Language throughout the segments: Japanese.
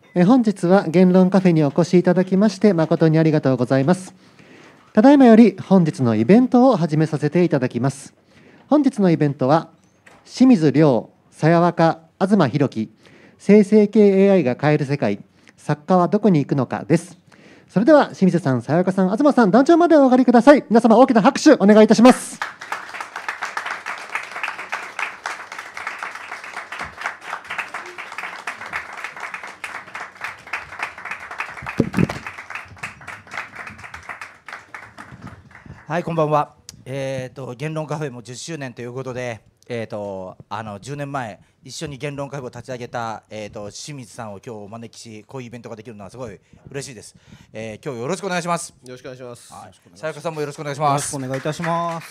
本日は言論カフェにお越しいただきまして誠にありがとうございます。ただいまより本日のイベントを始めさせていただきます。本日のイベントは清水亮、さやわか、東博樹、生成系 AI が変える世界、作家はどこに行くのかです。それでは清水さん、さやわかさん、東さん、壇上までお上がりください。皆様大きな拍手お願いいたします。 はい、こんばんは。言論カフェも10周年ということで、10年前一緒に言論カフェを立ち上げた、清水さんを今日お招きし、こういうイベントができるのはすごい嬉しいです。今日よろしくお願いします。 よろしくお願いします。 さやかさんもよろしくお願いします。 よろしくお願いいたします。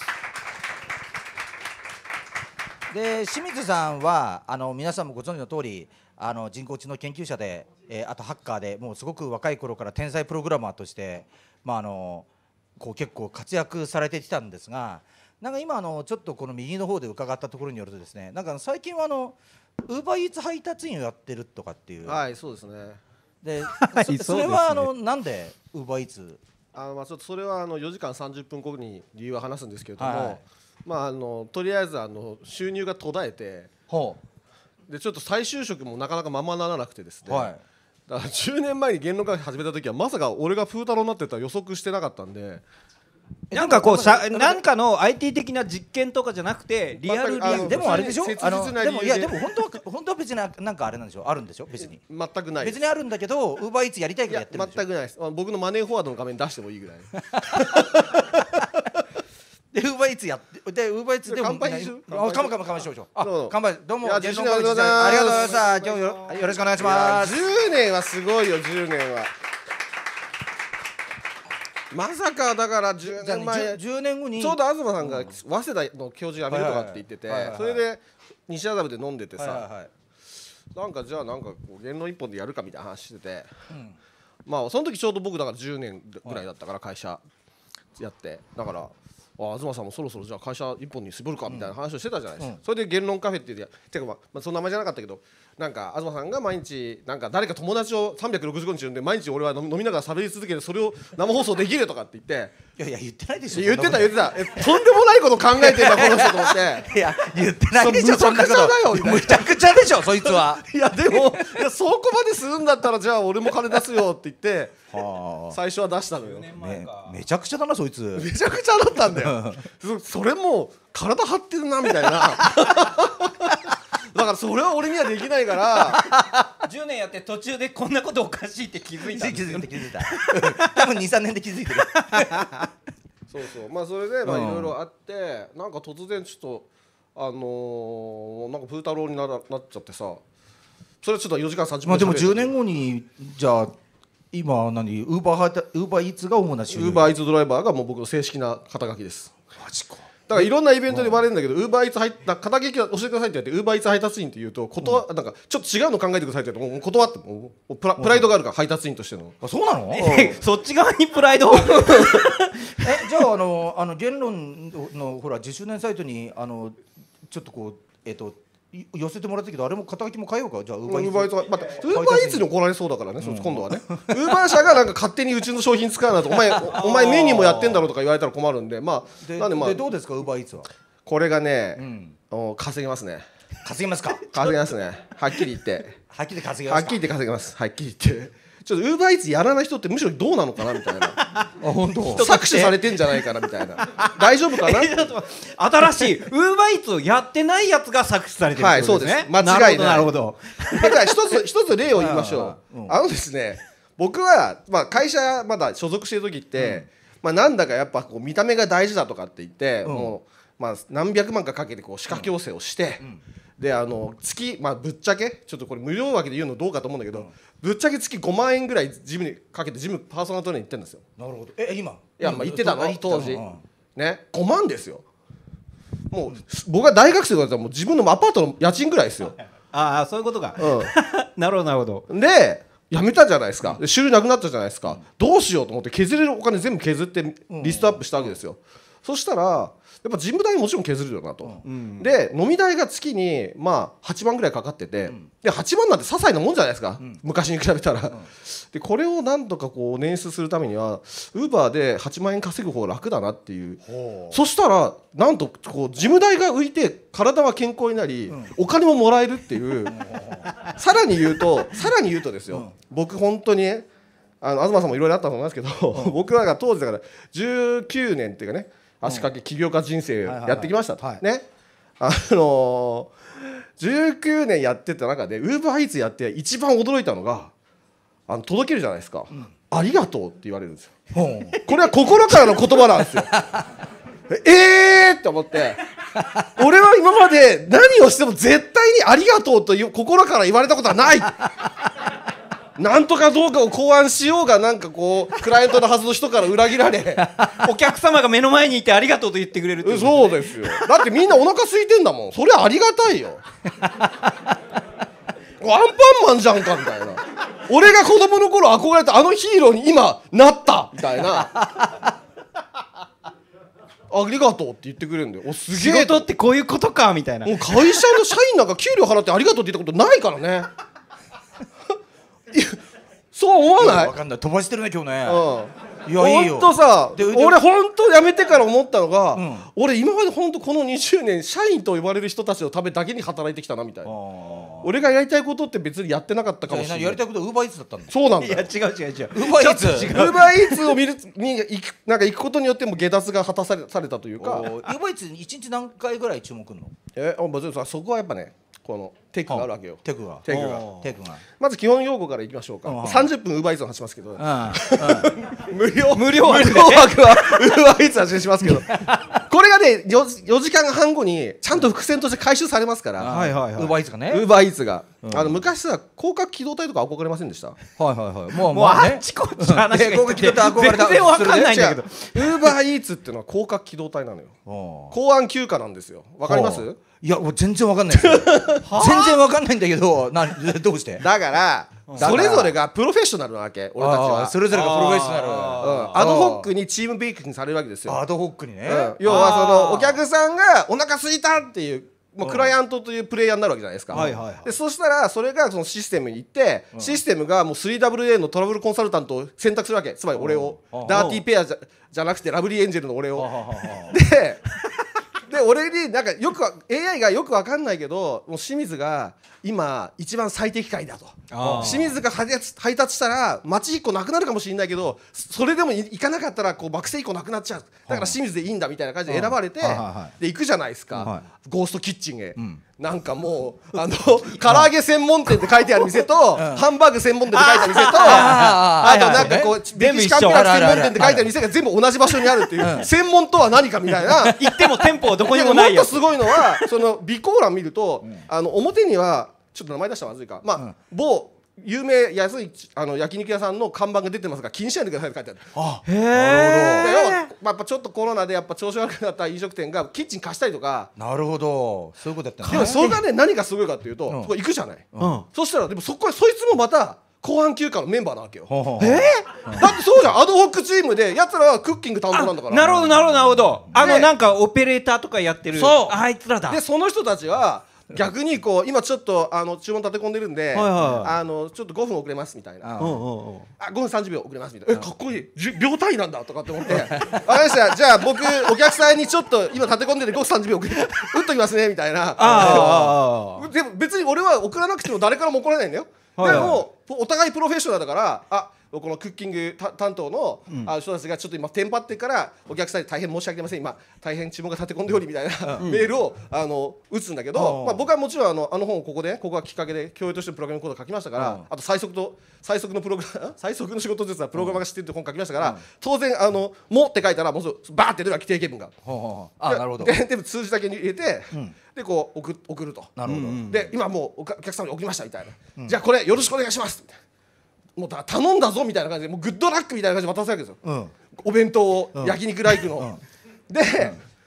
で、清水さんは皆さんもご存知の通り、人工知能研究者で、あとハッカーで、もうすごく若い頃から天才プログラマーとして、こう結構活躍されてきたんですが、なんか今ちょっとこの右の方で伺ったところによるとですね、なんか最近はウーバーイーツ配達員をやってるとかっていう。 はい、そうですね。 で、 はいそれはなんでウーバーイーツ？ ちょっとそれは4時間30分後に理由は話すんですけれども、 はい、 とりあえず収入が途絶えて、でちょっと再就職もなかなかままならなくてですね。 はい、 だから10年前に言論カフェ始めた時はまさか俺が風太郎になってたら予測してなかったんで、 なんかこうなんかの IT 的な実験とかじゃなくてリアルでもあれでしょ、 切実な理由で。 でも本当は別になんかあれなんでしょ、あるんでしょ、別に。 全くないです。 別にあるんだけど、ウーバーイーツやりたいからやってるんでしょ。 全くないです。僕のマネーフォワードの画面出してもいいぐらい。 でウーバーイーツやってでウーバーイーツでも乾杯しよう。 乾杯しましょう。乾杯。どうもいや言論 10年ありがとうございました。今日よろしくお願いします。 10年はすごいよ。10年はまさか。だから10年前、 10年後にちょうど東さんが早稲田の教授辞めるとかって言ってて、それで西麻布で飲んでてさ、なんかじゃあなんか言論一本でやるかみたいな話してて、その時ちょうど僕だから10年ぐらいだったから会社やって、だから東さんもそろそろじゃあ会社一本に絞るかみたいな話をしてたじゃないですか。それで言論カフェっていうてかその名前じゃなかったけど、なんか東さんが毎日なんか誰か友達を365日呼んで毎日俺は飲みながら喋り続けてそれを生放送できるとかって言って、 いや言ってないでしょ。 言ってたとんでもないこと考えてんだこの人と思って。 いや言ってないでしょ、そんなこと。むちゃくちゃでしょそいつは。 いやでもそこまでするんだったらじゃあ俺も金出すよって言って最初は出したのよ。 めちゃくちゃだなそいつ。 めちゃくちゃだったんだよ。それも体張ってるなみたいな。だからそれは俺にはできないから 10年やって途中でこんなことおかしいって気づいた。 気づいた。多分 2,3 年で気づいてる。 そうそう、それでいろいろあってなんか突然ちょっとなんか風太郎になっちゃってさ、それちょっと4時間30分でも10年後にじゃあ今ウーバーイーツが主な収入。 ウーバーイーツドライバーがもう僕の正式な肩書きです。 マジか。 だからいろんなイベントで呼ばれるんだけど、ウーバーイーツ肩書き教えてくださいって言ってウーバーイーツ配達員って言うとなんかちょっと違うの考えてくださいって言うともう断って、プライドがあるから配達員としての。 そうなの？ そっち側にプライド。 じゃあ言論のほら10周年サイトにちょっとこう寄せてもらったけど、あれも肩書きも変えようか。じゃあウーバーイーツウーバーイーツに怒られそうだからね、今度はね。ウーバー社がなんか勝手にうちの商品使うなと、お前メニューもやってんだろうとか言われたら困るんで、なんでどうですかウーバーイーツは。 これがね、稼げますね。 稼げますか。 稼げますね。はっきり言って。 はっきり稼げますか。 はっきり言って稼げます。はっきり言って。ちょっとウーバーイーツやらない人ってむしろどうなのかなみたいな。 本当。 搾取されてんじゃないかなみたいな。大丈夫かな。 新しいウーバーイーツをやってないやつが搾取されてるってことですね。 はい、そうです。間違いない。 なるほど。 じゃあ一つ例を言いましょう。ですね、僕は会社まだ所属してる時って、なんだかやっぱこう見た目が大事だとかって言って、もう何百万かかけてこう歯科矯正をして。で月ぶっちゃけちょっとこれ無料枠で言うのどうかと思うんだけど、ぶっちゃけ月5万円ぐらいジムにかけてジムパーソナルトレーニング行ってるんですよ。 なるほど。今。 いや言ってたの当時ね。5万ですよ。もう僕が大学生だったらもう自分のアパートの家賃ぐらいですよ。 ああそういうことか。なるほどなるほど。 で辞めたじゃないですか。収入なくなったじゃないですか。どうしようと思って削れるお金全部削ってリストアップしたわけですよ。 そしたらやっぱ事務代もちろん削るよなと、で飲み代が月にまあ8万ぐらいかかってて、で8万なんて些細なもんじゃないですか、昔に比べたら、でこれをなんとかこう捻出するためにはウーバーで8万円稼ぐ方が楽だなっていう、そしたらなんとこう事務代が浮いて体は健康になり、お金ももらえるっていうさらに言うとですよ、僕本当に東さんもいろいろあったと思いますけど、僕らが当時だから19年っていうかね、足掛け起業家人生やってきましたと、ね、19年やってた中でウーバーイーツやって一番驚いたのが届けるじゃないですか、ありがとうって言われるんですよ。これは心からの言葉なんですよ。って思って、俺は今まで何をしても絶対にありがとうという心から言われたことはない。なんとかどうかを考案しようがなんかこうクライアントのはずの人から裏切られお客様が目の前にいてありがとうと言ってくれるって、 そうですよ。だってみんなお腹空いてんだもん。それはありがたいよ。アンパンマンじゃんかみたいな。俺が子供の頃憧れたあのヒーローに今なったみたいな。ありがとうって言ってくれるんだよ。おすげえ。 仕事ってこういうことかみたいな。 もう会社の社員なんか給料払ってありがとうって言ったことないからね。そう思わない？ 分かんない、飛ばしてるね今日ね。 いやいいよ。ほんとさ、俺ほんと辞めてから思ったのが、俺今までほんとこの20年社員と呼ばれる人たちのためだけに働いてきたなみたいな。俺がやりたいことって別にやってなかったかもしれない。 やりたいことウーバーイーツだったんだ。 そうなんだ。 いや違う。 ウーバーイーツを見るになんか行くことによっても下脱が果たされたというか。 ウーバーイーツに1日何回ぐらい注文くんの？ そこはやっぱね、このテクがあるわけよ。テクがまず基本用語からいきましょうか。30分ウーバーイーツの話しますけど、無料枠はウーバーイーツの話しますけど、これがね4時間半後にちゃんと伏線として回収されますから、 ウーバーイーツがね。 ウーバーイーツが昔さ、広角機動隊とか憧れませんでした？ もうあっちこっち話が広角機動隊憧れた。 全然わかんないんだけど、 ウーバーイーツっていうのは広角機動隊なのよ。公安休暇なんですよ。わかります？ いやもう全然わかんないですよ。全然わかんないんだけど、どうして？ だからそれぞれがプロフェッショナルなわけ。俺たちはそれぞれがプロフェッショナル。 アドホックにチームベイクにされるわけですよ。 アドホックにね。 要はそのお客さんがお腹空いたっていう、もうクライアントというプレイヤーになるわけじゃないですか。でそしたらそれがそのシステムに行って、システムがもう 3WA のトラブルコンサルタントを選択するわけ。つまり俺をダーティーペアじゃなくてラブリーエンジェルの俺を。で俺になんかAI がよくわかんないけど、もう清水が今一番最適解だと。清水が配達したら町1個なくなるかもしれないけど、それでも行かなかったらこう幕政1個なくなっちゃう。だから清水でいいんだみたいな感じで選ばれて、で行くじゃないですか、ゴーストキッチンへ。なんかもう唐揚げ専門店って書いてある店とハンバーグ専門店って書いてある店と、あとなんかこうメキシカンピラフ専門店って書いてある店が全部同じ場所にあるっていう、専門とは何かみたいな。 行っても店舗どこにもないよ。 もっとすごいのはその備考欄見ると、表にはちょっと名前出したらまずいか、某有名安い焼肉屋さんの看板が出てますが気にしないでくださいって書いてある。やっぱちょっとコロナでやっぱ調子悪くなった飲食店がキッチン貸したりとか。 なるほど、そういうことやったんだ。 でもそれがね何がすごいかっていうと、そこ行くじゃない。そしたらでもそいつもまた公安休暇のメンバーなわけよ。だってそうじゃん、アドホックチームでやつらはクッキング担当なんだから。 なるほど。なんかオペレーターとかやってるあいつらだ。 でその人たちは逆にこう今ちょっと注文立て込んでるんで、ちょっと5分遅れますみたいな、5分30秒遅れますみたいな、かっこいい、秒単位なんだとかって思って分かりました、じゃあ僕お客さんにちょっと今立て込んでるんで5分30秒遅れ打っときますねみたいな。でも別に俺は送らなくても誰からも怒らないんだよ。でもお互いプロフェッショナルだから、このクッキング担当の人たちがちょっと今テンパってからお客さんに大変申し訳ありません、今大変注文が立て込んでおりみたいなメールを打つんだけど、僕はもちろん本をここがきっかけで教養としてのプログラミングコードを書きましたから、あと最速のプログラ最速の仕事術はプログラマーが知ってるって本書きましたから、当然もって書いたらもうバーって出るわけ、定型文が。 なるほど。 で数字だけに入れて、でこう送ると。なるほど。で今もうお客様に送りましたみたいな、じゃあこれよろしくお願いしますみたいな。もう頼んだぞみたいな感じで、もうグッドラックみたいな感じで渡すわけですよ、お弁当を焼肉ライクの。で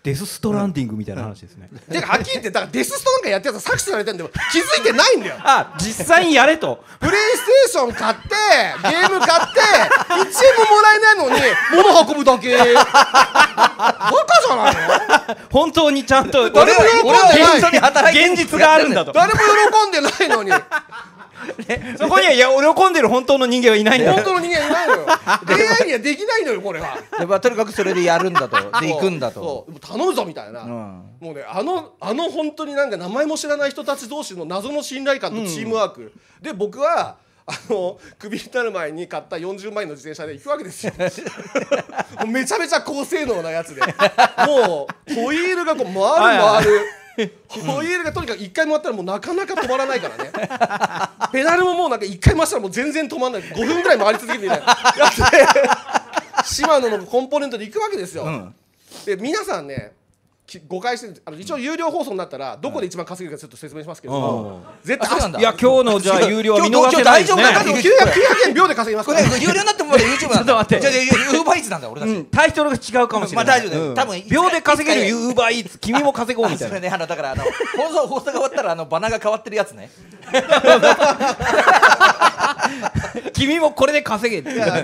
デスストランディングみたいな話ですね。 てかはっきり言ってだからデスストなんかやってるやつは搾取されてるんだよ。気づいてないんだよ。 あ、実際にやれと。 プレイステーション買ってゲーム買って1円ももらえないのに物運ぶだけ。バカじゃないの。 本当にちゃんと誰も喜んでない本当に働いてる現実があるんだと。 誰も喜んでないのにそこにはいや喜んでる本当の人間はいないんだよ。 本当の人間いないのよ。AI にはできないのよこれは。 でまあとにかくそれでやるんだとで行くんだと。 そう頼むぞみたいな、もうねあの本当になんか名前も知らない人たち同士の謎の信頼感とチームワーク、で僕はクビになる前に買った40万円の自転車で行くわけですよ。もうめちゃめちゃ高性能なやつで、もうホイールがこう回るホイールがとにかく1回回ったらもうなかなか止まらないからね。ペダルももうなんか1回回したらもう全然止まらない、5分ぐらい回り続けてみたいなやつでシマノのコンポーネントで行くわけですよ、で皆さんね誤解してる、一応有料放送になったらどこで一番稼げるかちょっと説明しますけど、絶対そうなんだ。 いや今日のじゃあ有料は見逃せないですね。 今日大丈夫だ 900円秒で稼ぎますこれから。 有料になってもまだ YouTube なんだ。 ちょっと待ってじゃあウーバーイーツなんだ俺たち。 タイトルが違うかもしれない。 まあ大丈夫だよ多分秒で稼げるウーバーイーツ君も稼ごうみたいな。 それねだから放送が終わったらバナーが変わってるやつね。 君もこれで稼げって。 いや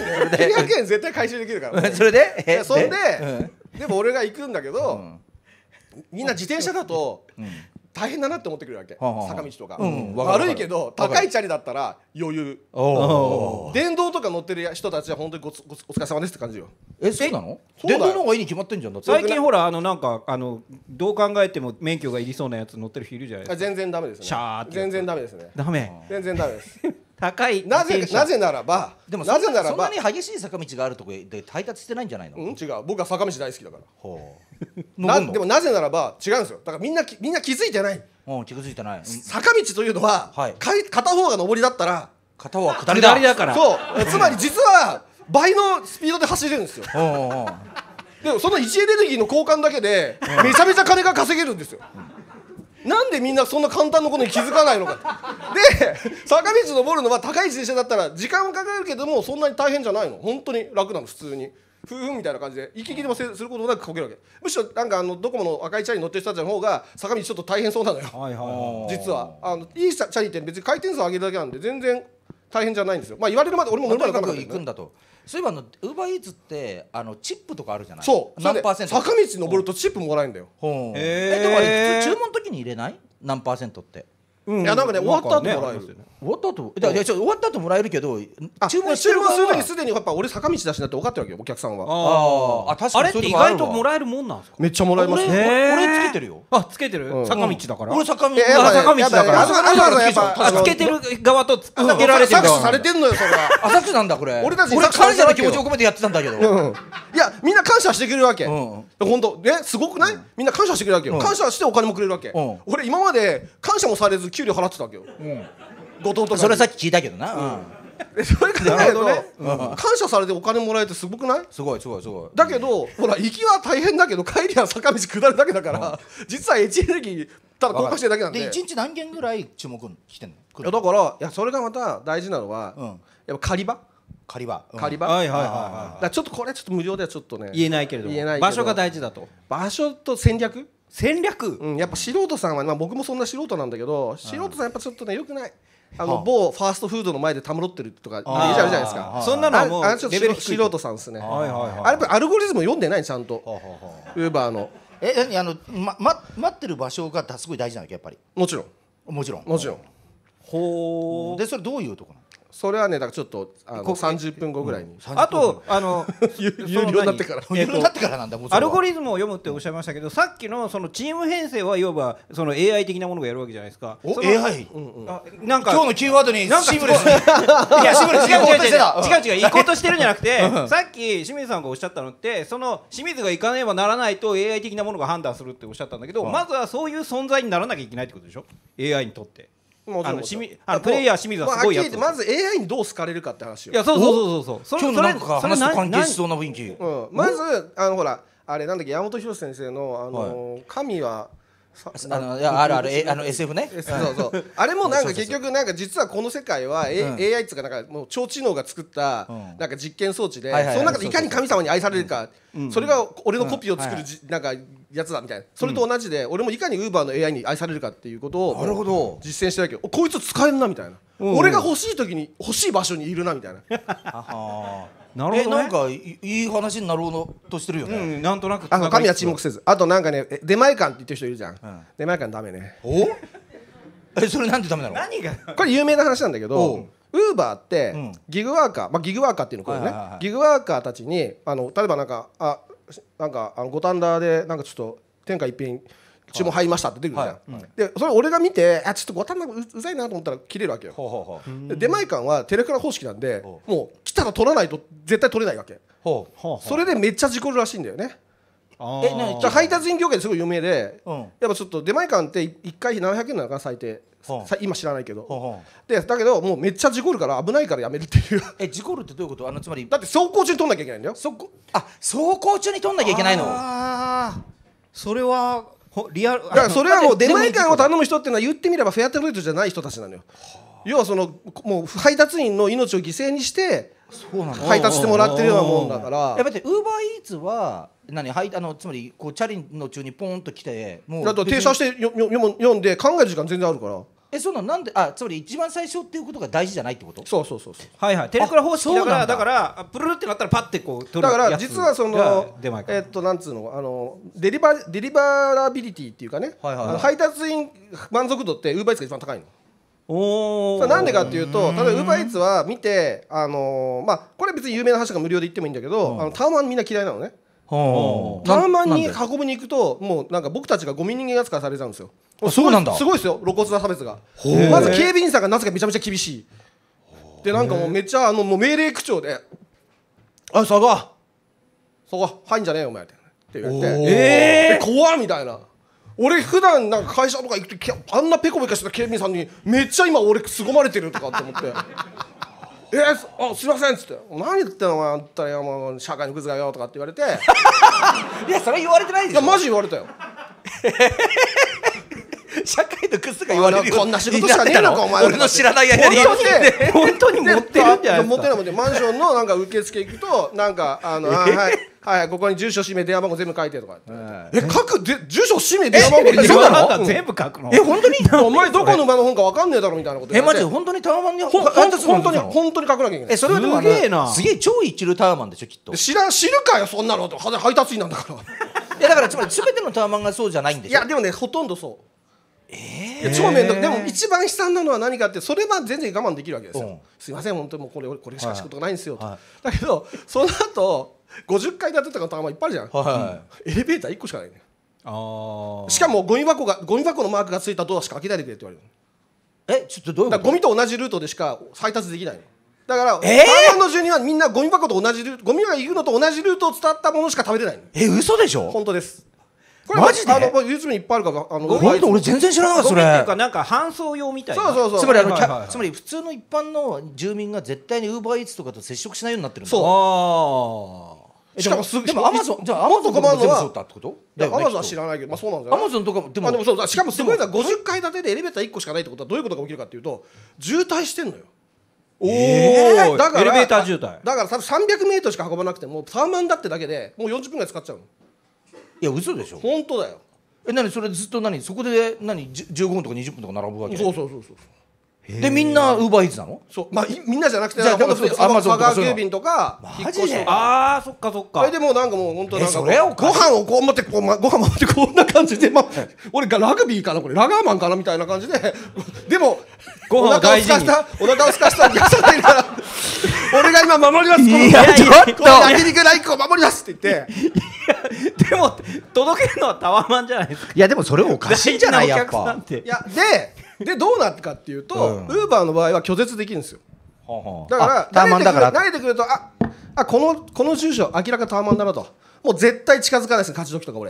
900円絶対回収できるからそれでそんででも俺が行くんだけど、みんな自転車だと大変だなって思ってくるわけ、坂道とか、悪いけど高いチャリだったら余裕。電動とか乗ってる人たちは本当にお疲れ様ですって感じよ。 そうなの？ そうだよ電動の方がいいに決まってんじゃんだって。 最近ほらなんかどう考えても免許がいりそうなやつ乗ってる人いるじゃないですか。 全然ダメですね。 シャーって全然ダメですね。 ダメ。 全然ダメです。 高いなぜならばでもなぜならばそんなに激しい坂道があるとこで配達してないんじゃないの？ 違う、僕は坂道大好きだから。でもなぜならば違うんですよ。だからみんな気づいてない。 気づいてない。 坂道というのは片方が上りだったら片方は下りだ。 下りだから。 そう、つまり実は倍のスピードで走れるんですよ。でもその位置エネルギーの交換だけでめちゃめちゃ金が稼げるんですよ。なんでみんなそんな簡単なことに気づかないのか。で坂道登るのは高い自転車だったら時間はかかるけどもそんなに大変じゃないの。本当に楽なの。普通にふみたいな感じで息切れもすることなくこけるわけ。むしろなんかドコモの赤いチャリに乗ってる人たちの方が坂道ちょっと大変そうなのよ。実はいいチャリって別に回転数を上げるだけなんで全然大変じゃないんですよ。まあ言われるまで俺も乗るまで分からなかったけどね。 行くんだと。そういえばウーバーイーツってチップとかあるじゃない。 そう。 何パーセント。 坂道登るとチップもらえるんだよ。 でもあれ普通注文の時に入れない？何パーセントって。 いやなんかね終わった後もらえる。 終わった後？終わった後もらえるけど注文する時にすでにやっぱ俺坂道だしなって分かってるわけよお客さんは。 あれって意外ともらえるもんなんですか？ めっちゃもらえます。 俺つけてるよ。 つけてる？坂道だから俺坂道だからつけてる側とつけられてる側搾取されてんのよそれは。 搾取なんだこれ。 俺たち俺感謝の気持ちを込めてやってたんだけど。 いやみんな感謝してくれるわけ。本当ねすごくない？みんな感謝してくれるわけよ。感謝してお金もくれるわけ。俺今まで感謝もされず給料払ってたわけよ。後藤とか。 それさっき聞いたけどな。 それからだけど感謝されてお金もらえてすごくない？ すごい。 だけどほら行きは大変だけど帰りは坂道下るだけだから実はエチエネルギーただ交換してるだけなんで。 で1日何件ぐらい注目来てんの？ いやだからそれがまた大事なのはやっぱ借り場。だからちょっとこれちょっと無料ではちょっとね言えないけれども場所が大事だと。 場所と戦略。 やっぱ素人さんは僕もそんな素人なんだけど素人さんやっぱちょっとねよくない。某ファーストフードの前でたむろってるとかいるじゃないですか。 そんなのはもうレベル低い。 素人さんですね。あれやっぱアルゴリズム読んでないちゃんと。ウーバーの待ってる場所がすごい大事なわけやっぱり。 もちろん。 ほう。でそれどういうとこなの？ それはねだからちょっと30分後ぐらいに。 あと有料になってから。 有料になってからなんだ。 アルゴリズムを読むっておっしゃいましたけどさっきのそのチーム編成はいわばその AI 的なものがやるわけじゃないですか。 AI？ なんか今日のキーワードにシムレス。 いやシムレス違う行こうとしてるんじゃなくてさっき清水さんがおっしゃったのってその清水が行かねばならないと AI 的なものが判断するっておっしゃったんだけどまずはそういう存在にならなきゃいけないってことでしょ AI にとって。プレイヤー清水はすごいやつ。 まず AI にどう好かれるかって話よ。 いやそう今日のなんか話と関係しそうな雰囲気。 まずほらあれなんだっけ山本博先生の神はいやあるあるSF ね。 そうそう。あれもなんか結局なんか実はこの世界は AI っつうかなんかもう超知能が作ったなんか実験装置で、その中でいかに神様に愛されるか、それが俺のコピーを作るなんかやつだみたいな。それと同じで俺もいかに Uber の AI に愛されるかっていうことをなるほど実践してるわけど、こいつ使えんなみたいな。俺が欲しい時に欲しい場所にいるなみたいな。 なるほどね。 なんかいい話になろうとしてるよね。 なんとなく神は沈黙せず。あとなんかね出前館って言ってる人いるじゃん。出前館ダメね。 お？それなんでダメなの？ 何がこれ有名な話なんだけど、ウーバーってギグワーカー、ギグワーカーっていうのこれね、ギグワーカーたちに例えばなんか五反田でなんかちょっと天下一品注文入りましたって出てくるじゃん。でそれ俺が見てちょっと五反田うざいなと思ったら切れるわけよ。で出前館はテレクラ方式なんでもう来たら取らないと絶対取れないわけ。それでめっちゃ事故るらしいんだよね。配達員業界ですごい有名で、やっぱちょっと出前館って1回700円なのかな最低。今知らないけど。でだけどもうめっちゃ事故るから危ないからやめるっていう。 事故るってどういうこと？つまりだって走行中に取んなきゃいけないんだよ。 走行中に取んなきゃいけないの？ それはリアル。 だからそれはもう出前館を頼む人っていうのは言ってみればフェアトレードじゃない人たちなのよ。要はそのもう配達員の命を犠牲にして配達してもらってるようなもんだから。 やっぱりウーバーイーツはつまりこうチャリの中にポンと来てもうだと停車して読んで考える時間全然あるから。 そうなんでつまり一番最初っていうことが大事じゃないってこと？ そうはいはい。テレクラ方式だからプルルってなったらパッてこう取る。 だから実はそのなんつうのデリバラビリティっていうかね、配達員満足度ってウーバーイーツが一番高いの。なんでかっていうと、例えばウーバーイーツは見てこれ別に有名な話が無料で言ってもいいんだけど、タワマンみんな嫌いなのね。タワマンに運びに行くともうなんか僕たちがゴミ人間扱いされちゃうんですよ。 そうなんだ。 すごいですよ露骨な差別が。まず警備員さんがなぜかめちゃめちゃ厳しい。でなんかもうめっちゃもう命令口調で「そこ入んじゃねえよお前」って言われて「怖っ」みたいな。俺普段なんか会社とか行くとあんなペコペコした警備員さんにめっちゃ今俺凄まれてるとかって思って「すいません」っつって「何言ってんのお前あんたもう社会のクズがよ」とかって言われていやそれ言われてないでしょ。 いやマジ言われたよ。 社会のクズが言われるよ。 こんな仕事しかねえのかお前。 俺の知らない間に本当に持ってるんじゃないですか。 持ってないマンションのなんか受付行くとなんかはいここに住所氏名電話番号全部書いてとか書く住所氏名電話番号全部書くの？ 本当に？ お前どこの馬の本か分かんねえだろみたいなこと言われて。 マジで本当にタワマンに本当に書かなきゃいけない。 それはでもすげえな。 すげえ超一流タワマンでしょきっと。 知るかよそんなの。配達員なんだから。 いやだからつまり全てのタワマンがそうじゃないんでしょ。 いやでもねほとんどそう。超面倒。でも一番悲惨なのは何かってそれは全然我慢できるわけですよ。すいません本当にもうこれしか仕事がないんですよと。だけどその後50階建てとかタワマンいっぱいあるじゃん。エレベーター1個しかないね。しかもゴミ箱のマークがついたドアしか開けないでくれって言われる。 ちょっとどういうこと？ ゴミと同じルートでしか配達できないの。だからタワマンの住人はみんなゴミ箱と同じゴミが行くのと同じルートを伝ったものしか食べれないの。 嘘でしょ？ 本当です。 マジで YouTube にいっぱいあるから俺全然知らなかったそれ。 ゴミっていうかなんか搬送用みたいな。 そうつまりつまり普通の一般の住民が絶対にウーバーイーツとかと接触しないようになってるんだ。 しかもでもアマゾンとかも全部そうだってこと？ アマゾンは知らないけどそうなんだよ。 アマゾンとかでもそうしかもすごいのは50階建てでエレベーター1個しかないってことはどういうことが起きるかっていうと渋滞してんのよ。 だからエレベーター渋滞だから多分300メートルしか運ばなくてもタワマンだってだけでもう40分ぐらい使っちゃうの。 いや嘘でしょ。 本当だよ。 何それずっとそこで15分とか20分とか並ぶわけ？ そうでみんなウーバーイーツなの？ そうみんなじゃなくてアマゾンとか郵便とかマジで？ そっかそれでもうなんかもう本当なんかご飯をこう持ってこんな感じで俺がラグビーかなこれラガーマンかなみたいな感じででもお腹をすかしたお客さんがいるから俺が今守ります。 いやちょっと焼肉ライクを守りますって言ってでも届けるのはタワマンじゃないですか。 いやでもそれおかしいんじゃないやっぱ。 いやでどうなったかっていうとウーバーの場合は拒絶できるんですよ。だから慣れてくるとこの住所明らかタワマンだなともう絶対近づかないですね。勝ち時とか俺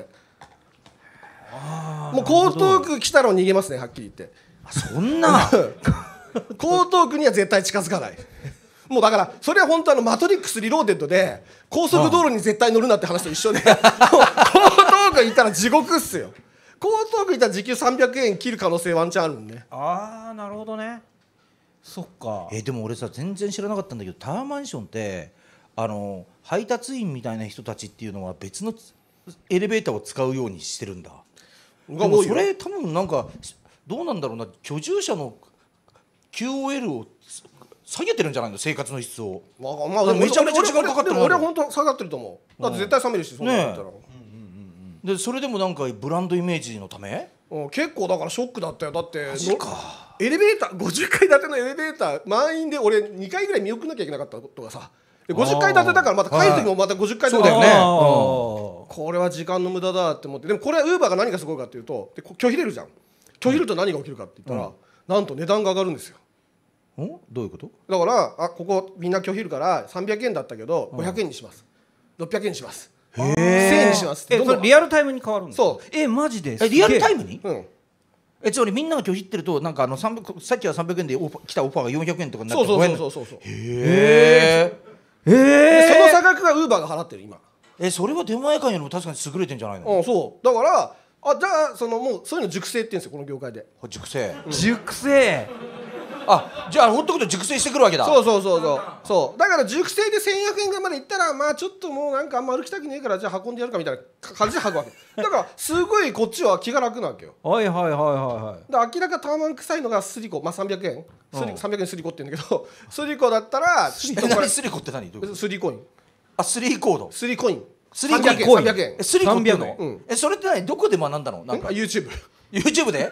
もう江東区来たら逃げますねはっきり言って。 そんな江東区には絶対近づかない。もうだからそれは本当マトリックスリローデッドで高速道路に絶対乗るなって話と一緒で江東区行ったら地獄っすよ。 東区行ったら時給300円切る可能性ワンチャンあるもんね。 ああなるほどね。そっか。 でも俺さ全然知らなかったんだけど、タワーマンションって配達員みたいな人たちっていうのは別のエレベーターを使うようにしてるんだ。でもそれ多分なんかどうなんだろうな、居住者の QOL を下げてるんじゃないの、生活の質を。 まあめちゃめちゃ時間かかってる。 俺は本当下がってると思う。だって絶対冷めるし、そんなのだったら。 でそれでもなんかブランドイメージのため、 結構だからショックだったよ。だってマジか。 エレベーター50階建てのエレベーター満員で俺2回ぐらい見送んなきゃいけなかったとかさ。で50階建てだからまた帰る時もまた50階建てだよね。これは時間の無駄だって思って。でもこれはウーバーが何がすごいかっていうと、拒否れるじゃん。拒否ると何が起きるかって言ったら、なんと値段が上がるんですよ。 どういうこと？ だからここみんな拒否るから300円だったけど500円にします、600円にします、1000円にしますって。 それリアルタイムに変わるんですか？ そう。 マジで？ リアルタイムに？ つまりみんなが拒否ってるとなんかさっきは300円で来たオファーが400円とかになってそう。 へえ。その差額がウーバーが払ってる今。 それは出前館よりも確かに優れてんじゃないの？ そうだからじゃあもうそういうの熟成って言うんですよ、この業界で。 熟成。じゃあほっとくと熟成してくるわけだ。 そうだから熟成で1100円ぐらいまでいったら、まあちょっともうなんかあんま歩きたくねえからじゃあ運んでやるかみたいな感じで運ぶわけ。だからすごいこっちは気が楽なわけよ。 はい。 だから明らかタワマン臭いのがスリコ、まあ300円300円スリコって言うんだけど、スリコだったら何スリコって何？ スリコイン。 スリーコード。 スリコイン。 300円。スリコっていう 300 の？それって何？どこで学んだの？なんか YouTube で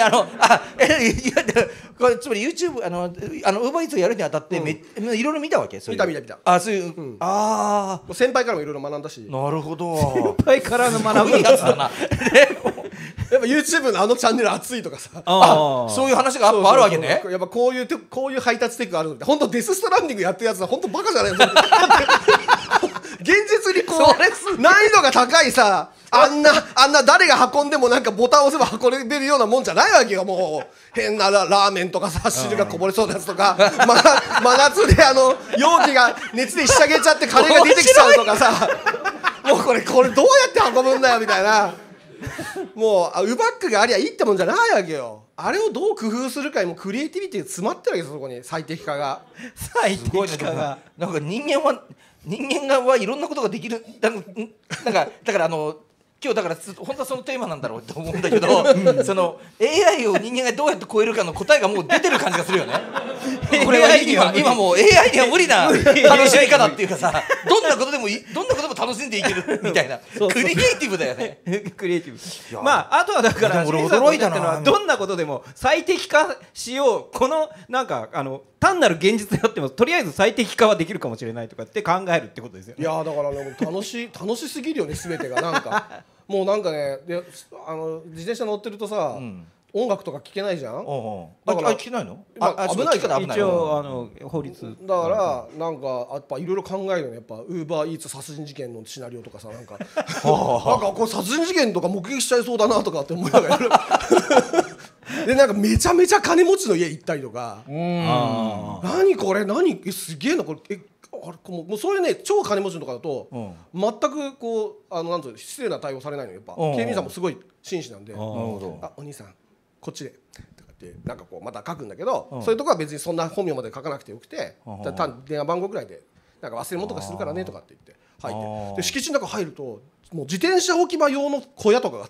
これつまり YouTube ウーバーイーツをやるにあたっていろいろ見たわけ？ 見た。 そういう、 先輩からもいろいろ学んだし。 なるほど。 先輩からの学ぶやつだな。 やっぱ YouTube のチャンネル熱いとかさ、 そういう話があるわけね。 やっぱこういう配達テクがあるので、本当デスストランディングやってるやつは本当バカじゃないの。現実に難易度が高いさ、あんな誰が運んでもなんかボタンを押せば運べるようなもんじゃないわけよ。もう変なラーメンとかさ、汁がこぼれそうなやつとか、真夏で容器が熱でひしゃげちゃってカレーが出てきちゃうとかさ、もうこれどうやって運ぶんだよみたいな。もうウバックがありゃいいってもんじゃないわけよ。あれをどう工夫するかにもクリエイティビティが詰まってるわけですよ、そこに最適化が。 最適化が。 なんか人間はいろんなことができる。だから今日だから本当はそのテーマなんだろうと思うんだけど、その AI を人間がどうやって超えるかの答えがもう出てる感じがするよね。これは今もう AI には無理な楽しみ方っていうかさ、どんなことも楽しんでいけるみたいなクリエイティブだよね。 クリエイティブ。あとはだから俺驚いたな。 どんなことでも最適化しよう。このなんか単なる現実であってもとりあえず最適化はできるかもしれないとかって考えるってことですよね。 いやだから楽しすぎるよね、全てが。なんかもうなんかね、自転車乗ってるとさ、音楽とか聴けないじゃん。 だから聴けないの？ 危ないから一応法律だからなんかやっぱいろいろ考えるよね。やっぱウーバーイーツ殺人事件のシナリオとかさ、なんかこれ殺人事件とか目撃しちゃいそうだなとかって思いながらでなんかめちゃめちゃ金持ちの家行ったりとか、何これすげえなこれ。もうそういうね、超金持ちのとかだと全くこうなんていう失礼な対応されないのよ。やっぱ警備員さんもすごい真摯なんで、お兄さんこっちでとかってなんかこうまた書くんだけど、そういうとこは別にそんな本名まで書かなくてよくて、電話番号ぐらいでなんか忘れ物とかするからねとかって言って入って、で敷地の中入るともう自転車置き場用の小屋とかがあって、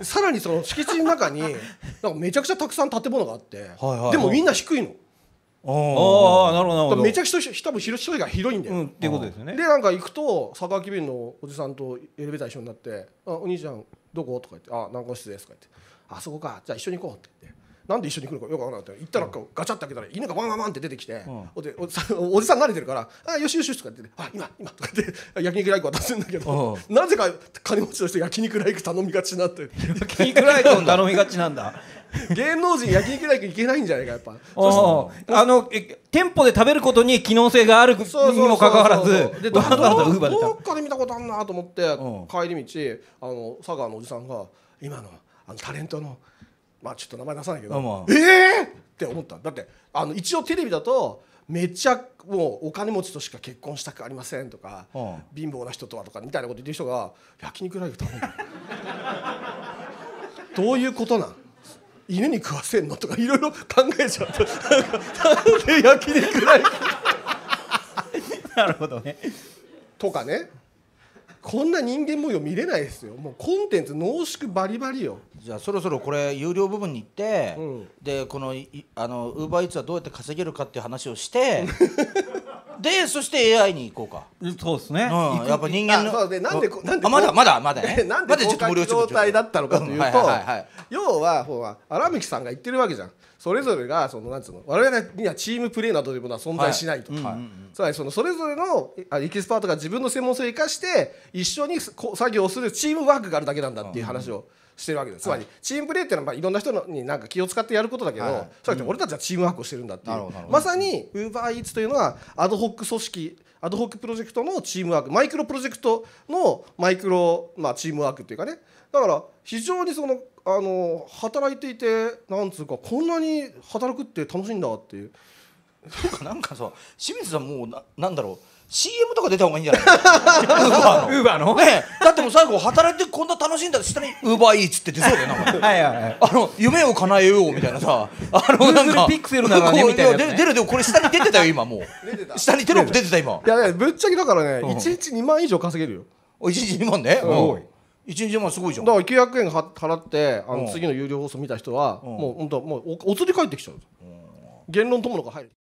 さらにその敷地の中になんかめちゃくちゃたくさん建物があって、でもみんな低いの。 なるほど。 めちゃくちゃ多分一人が広いんだよ。 っていうことですよね。 でなんか行くと佐川急便のおじさんとエレベーター一緒になって「お兄ちゃんどこ?」とか言って「何号室です」とか言って「あそこか、じゃあ一緒に行こう」って言って。なんで一緒に来るのかよく分からなくて行ったらガチャって開けたら犬がワンワンワンって出てきて、おじさん慣れてるから「よしよしよし」とか言って「今」とか言って焼肉ライク渡すんだけど、なぜか金持ちの人焼肉ライク頼みがちになって。 焼肉ライクを頼みがちなんだ。 芸能人焼肉ライクいけないんじゃないかやっぱ。 店舗で食べることに機能性があるにもかかわらずどっかで見たことあるなと思って帰り道佐川のおじさんが今のタレントのちょっと名前出さないけどって思った。だって一応テレビだとめっちゃもうお金持ちとしか結婚したくありませんとか貧乏な人とはとかみたいなこと言ってる人が焼肉ライク頼むどういうことなん、犬に食わせんのとかいろいろ考えちゃうとなんで焼肉ないなるほどね。 とかね、こんな人間模様見れないですよ。もうコンテンツ濃縮バリバリよ。 じゃあそろそろこれ有料部分に行って、でこのウーバーイーツはどうやって稼げるかっていう話をしてでそして AI に行こうか。 そうですね。 やっぱ人間のそうでなんでまだねなんで高価状態だったのかというと、要はほら荒牧さんが言ってるわけじゃん。それぞれがそのなんつうの、我々にはチームプレーなどというものは存在しないと。つまりそれぞれのエキスパートが自分の専門性を生かして一緒に作業をするチームワークがあるだけなんだっていう話をしてるわけです。つまりチームプレーっていうのは、いろんな人になんか気を使ってやることだけど、そうやって俺たちはチームワークをしてるんだっていう、まさに UberEats というのはアドホック組織、アドホックプロジェクトのチームワーク、マイクロプロジェクトのマイクロ、チームワークっていうかね。だから非常にその働いていて、なんつうかこんなに働くって楽しいんだっていう。 なんかさ、清水さんもうなんだろう、 CM とか出た方がいいんじゃないウーバーのね。だってもう最後働いてこんな楽しいんだって下にウーバーイーツって出そうだよなんかはいはいはい。 夢を叶えようみたいなさ、なんかピクセルならねみたいなやつね。 出るでもこれ下に出てたよ今もう下にテロップ出てた今。 いやぶっちゃけだからね、1日2万以上稼げるよ。 1日2万ね。1日2万すごいじゃん。 だから900円払って次の有料放送見た人はもう本当もうお釣り返ってきちゃう。言論友のが入る。